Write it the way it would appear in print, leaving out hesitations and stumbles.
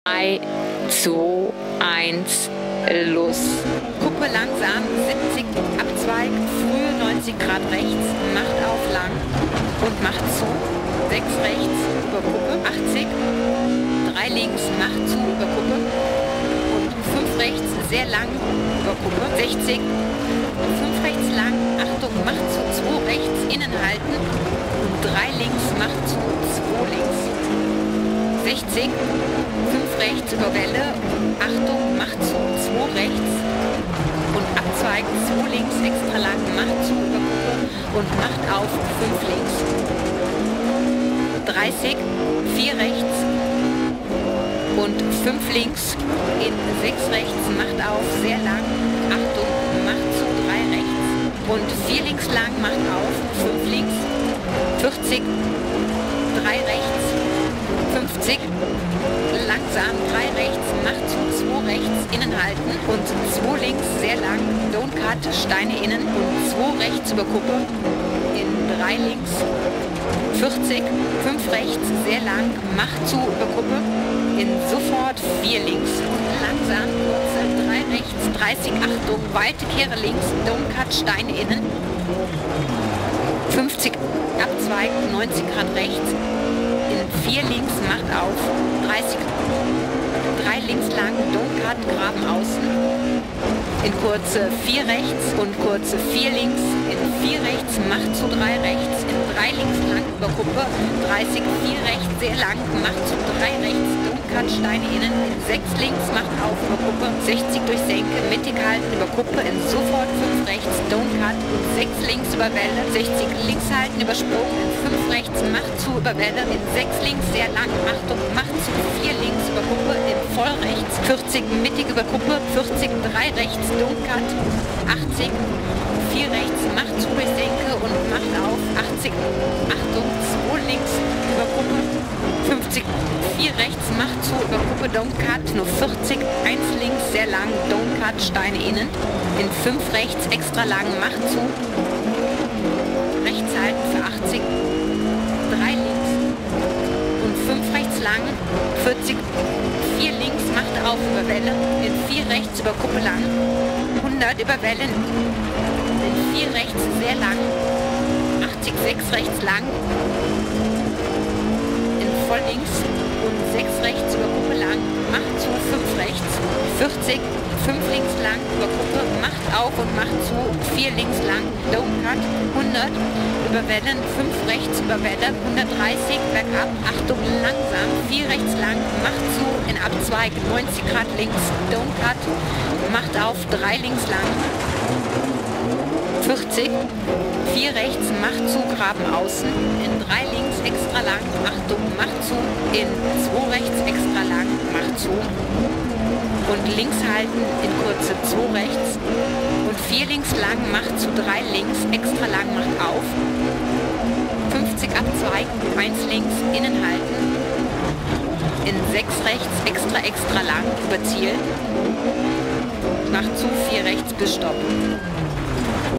3, 2, 1, los. Kuppe langsam, 70, Abzweig, frühe 90 Grad rechts, macht auf lang und macht zu. 6 rechts, über Kuppe, 80, 3 links, macht zu, über Kuppe und 5 rechts, sehr lang, über Kuppe, 60, 5 rechts lang, Achtung, macht zu, 2 rechts, innen halten und 3 links, macht zu, 2 links. 60, 5 rechts über Welle, Achtung, macht zu, 2 rechts und abzweigen, 2 links, extra lang, macht zu, über Kuppe und macht auf, 5 links. 30, 4 rechts und 5 links, in 6 rechts, macht auf, sehr lang, Achtung, macht zu, 3 rechts und 4 links lang, macht auf, 5 links, 40, 3 rechts, 50, langsam, 3 rechts, macht zu, 2 rechts, innen halten und 2 links, sehr lang, don't cut, Steine innen und 2 rechts über Kuppe, in 3 links, 40, 5 rechts, sehr lang, macht zu, über Kuppe, in sofort 4 links, langsam, kurze, 3 rechts, 30, Achtung, weite Kehre links, don't cut, Steine innen, 50, Abzweig, 90 Grad rechts, in 4 links, macht auf, 30, 3 links lang, don't cut, Graben außen, in kurze 4 rechts und kurze 4 links, in 4 rechts, macht zu, 3 rechts, in 3 links lang, über Kuppe, 30, 4 rechts, sehr lang, macht zu, 3 rechts, don't cut, Steine innen, in 6 links, macht auf, über Kuppe, 60 durch Senke, mittig halten, über Kuppe, in sofort 5 rechts, don't cut, und 6 links über Welle, 60 links halten, über Sprung, in 5 rechts, macht zu, über Welle, in 6 links, sehr lang, Achtung, macht zu, 4 links über Kuppe, in voll rechts, 40 mittig über Kuppe, 40, 3 rechts, don't cut, 80, 4 rechts, macht zu durch Senke und macht auf, 80, Achtung, 2 links über Kuppe, 50, 4 rechts, macht zu, über Kuppe, don't cut, nur 40, 1 links, sehr lang, don't cut, Steine innen, in 5 rechts, extra lang, macht zu, rechts halten für 80, 3 links und 5 rechts lang, 40, 4 links, macht auf, über Welle, in 4 rechts, über Kuppe lang, 100 über Wellen, in 4 rechts, sehr lang, 80, 6 rechts lang, in voll links und 6 rechts über Kuppe lang, macht zu, 5 rechts, 40, 5 links lang über Kuppe, macht auf und macht zu, 4 links lang, don't cut, 100 über Wellen, 5 rechts über Welle, 130 bergab, Achtung, langsam, 4 rechts lang, macht zu, in Abzweig, 90 Grad links, don't cut, macht auf, 3 links lang, 40, 4 rechts, macht zu, Graben außen, in 3 links, extra lang, Achtung, macht zu, in 2 rechts, extra lang, macht zu und links halten, in kurze 2 rechts und 4 links lang, macht zu, 3 links, extra lang, macht auf, 50 Abzweig, 1 links, innen halten, in 6 rechts, extra lang, über Ziel, macht zu, 4 rechts bis Stopp.